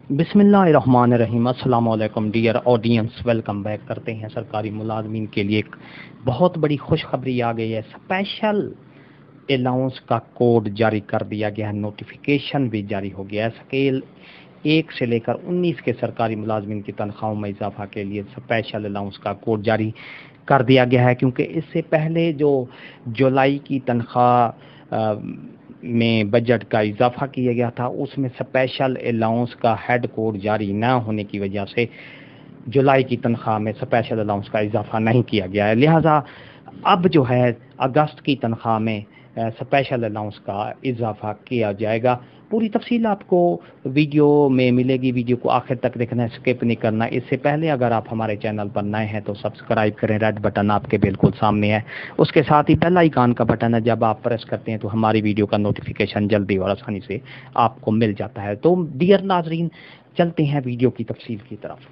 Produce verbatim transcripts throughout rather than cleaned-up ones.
بسم اللہ الرحمن الرحیم۔ السلام علیکم ڈیئر آڈینس، ویلکم بیک کرتے ہیں۔ سرکاری ملازمین کے لیے ایک بہت بڑی خوشخبری آ گئی ہے۔ اسپیشل الاؤنس کا کوڈ جاری کر دیا گیا ہے، نوٹیفیکیشن بھی جاری ہو گیا ہے۔ اسکیل ایک سے لے کر انیس کے سرکاری ملازمین کی تنخواہوں میں اضافہ کے لیے اسپیشل الاؤنس کا کوڈ جاری کر دیا گیا ہے، کیونکہ اس سے پہلے جو جولائی کی تنخواہ میں بجٹ کا اضافہ کیا گیا تھا، اس میں اسپیشل الاؤنس کا ہیڈ کوڈ جاری نہ ہونے کی وجہ سے جولائی کی تنخواہ میں اسپیشل الاؤنس کا اضافہ نہیں کیا گیا ہے۔ لہٰذا اب جو ہے اگست کی تنخواہ میں اسپیشل الاؤنس کا اضافہ کیا جائے گا۔ پوری تفصیل آپ کو ویڈیو میں ملے گی، ویڈیو کو آخر تک دیکھنا ہے، اسکپ نہیں کرنا۔ اس سے پہلے اگر آپ ہمارے چینل پر نئے ہیں تو سبسکرائب کریں، ریڈ بٹن آپ کے بالکل سامنے ہے، اس کے ساتھ ہی بیل آئیکن کا بٹن ہے، جب آپ پریس کرتے ہیں تو ہماری ویڈیو کا نوٹیفیکیشن جلدی اور آسانی سے آپ کو مل جاتا ہے۔ تو ڈیئر ناظرین، چلتے ہیں ویڈیو کی تفصیل کی طرف۔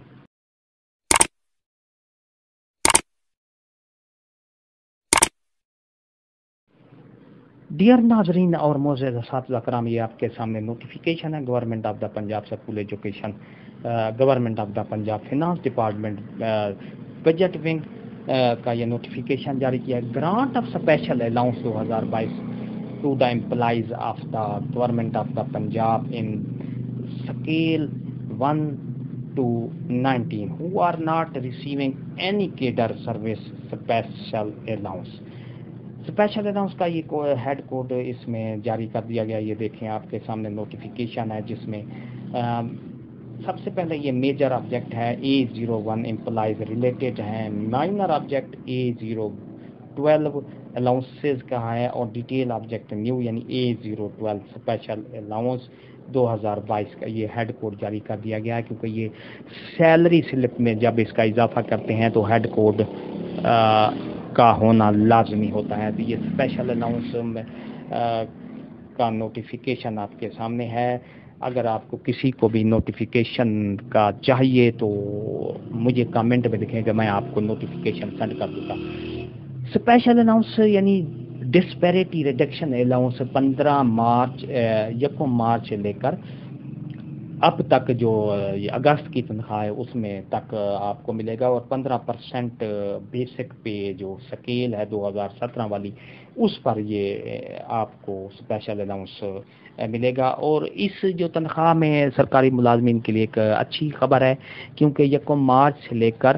ڈیئر ناظرین اور معزز اساتذہ کرام، یہ آپ کے سامنے نوٹیفیکیشن ہے government of the Punjab school education, government of the Punjab finance department budget wing کا یہ نوٹیفیکیشن جاری کیا ہے۔ گرانٹ آف اسپیشل الاؤنس دو ہزار بائیس to the employees of the government of the Punjab in scale one two nineteen who are not receiving any cadre service special allowance۔ Special allowance کا یہ ہیڈ کوڈ اس میں جاری کر دیا گیا۔ یہ دیکھیں آپ کے سامنے نوٹیفیکیشن ہے، جس میں سب سے پہلے یہ میجر آبجیکٹ ہے A zero one employees related ہیں، minor object A zero twelve allowances کا ہے، اور ڈیٹیل آبجیکٹ نیو یعنی A zero twelve special allowance دو ہزار بائیس کا یہ ہیڈ کوڈ جاری کر دیا گیا ہے، کیونکہ یہ سیلری سلپ میں جب اس کا اضافہ کرتے ہیں تو ہیڈ کوڈ کا ہونا لازمی ہوتا ہے۔ تو یہ اسپیشل الاؤنس کا نوٹیفیکیشن آپ کے سامنے ہے۔ اگر آپ کو کسی کو بھی نوٹیفیکیشن کا چاہیے تو مجھے کمنٹ میں لکھیں کہ میں آپ کو نوٹیفیکیشن سینڈ کر دوں گا۔ اسپیشل الاؤنس یعنی ڈسپیریٹی ریڈکشن الاؤنس پندرہ مارچ یکم مارچ سے لے کر اب تک جو اگست کی تنخواہ ہے اس میں تک آپ کو ملے گا، اور پندرہ پرسنٹ بیسک پے جو سکیل ہے دو ہزار سترہ والی اس پر یہ آپ کو اسپیشل الاؤنس ملے گا۔ اور اس جو تنخواہ میں سرکاری ملازمین کے لیے ایک اچھی خبر ہے، کیونکہ یکم مارچ سے لے کر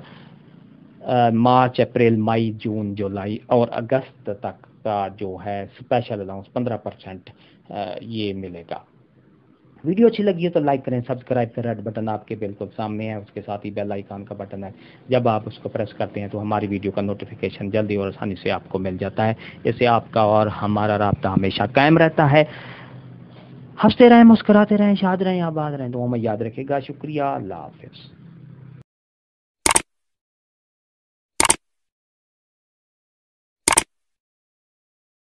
مارچ اپریل مئی جون جولائی اور اگست تک کا جو ہے اسپیشل الاؤنس پندرہ پرسنٹ یہ ملے گا۔ ویڈیو اچھی لگی ہے تو لائک کریں، سبسکرائب کریں، ریڈ بٹن آپ کے بالکل سامنے ہے، اس کے ساتھ ہی بیل آئیکن کا بٹن ہے، جب آپ اس کو پریس کرتے ہیں تو ہماری ویڈیو کا نوٹیفیکیشن جلدی اور آسانی سے آپ کو مل جاتا ہے۔ اس سے آپ کا اور ہمارا رابطہ ہمیشہ قائم رہتا ہے۔ ہنستے رہیں، مسکراتے رہیں، شاد رہیں، آباد رہیں، دعاؤں میں یاد رکھے گا۔ شکریہ، اللہ حافظ۔